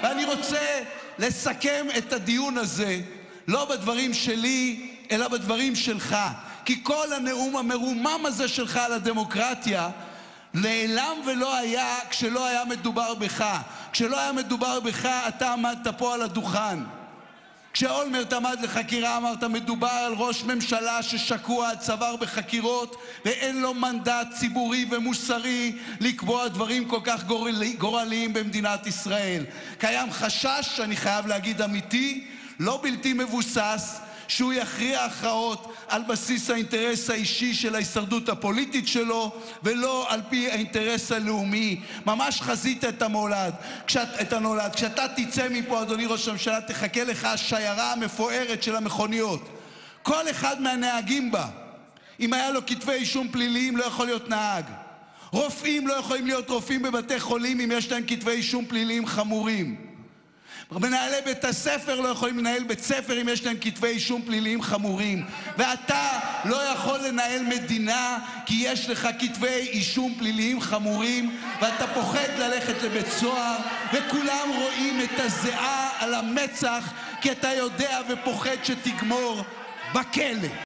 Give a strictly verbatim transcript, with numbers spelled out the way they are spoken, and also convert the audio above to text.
ואני רוצה לסכם את הדיון הזה לא בדברים שלי, אלא בדברים שלך. כי כל הנאום המרומם הזה שלך על הדמוקרטיה נעלם ולא היה כשלא היה מדובר בך. כשלא היה מדובר בך, אתה עמדת פה על הדוכן. כשאולמרט עמד לחקירה אמרת מדובר על ראש ממשלה ששקוע עד צוואר בחקירות ואין לו מנדט ציבורי ומוסרי לקבוע דברים כל כך גורלי, גורליים במדינת ישראל. קיים חשש, אני חייב להגיד אמיתי, לא בלתי מבוסס, שהוא יכריע הכרעות על בסיס האינטרס האישי של ההישרדות הפוליטית שלו ולא על פי האינטרס הלאומי. ממש חזית את המולד. כשאת, את הנולד. כשאתה תצא מפה, אדוני ראש הממשלה, תחכה לך השיירה המפוארת של המכוניות. כל אחד מהנהגים בה, אם היה לו כתבי אישום פליליים, לא יכול להיות נהג. רופאים לא יכולים להיות רופאים בבתי חולים אם יש להם כתבי אישום פליליים חמורים. מנהלי בית הספר לא יכולים לנהל בית ספר אם יש להם כתבי אישום פליליים חמורים. ואתה לא יכול לנהל מדינה כי יש לך כתבי אישום פליליים חמורים ואתה פוחד ללכת לבית סוהר וכולם רואים את הזיעה על המצח כי אתה יודע ופוחד שתגמור בכלא.